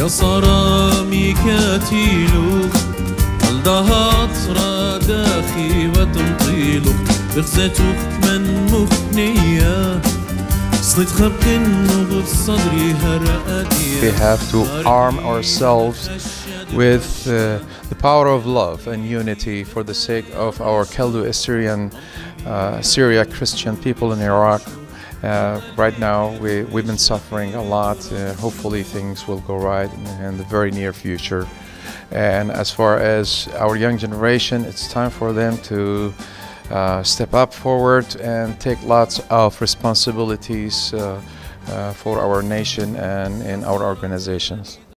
يا صرامي كاتيلو الدهات راداخي وتمطيلو بغزتك من مخنية صلت خبق نغف صدري هرأتي. We have to arm ourselves with the power of love and unity for the sake of our Chaldo-Assyrian Syria Christian people in Iraq. Right now we've been suffering a lot. Hopefully things will go right in the very near future. And as far as our young generation, it's time for them to step up forward and take lots of responsibilities for our nation and in our organizations.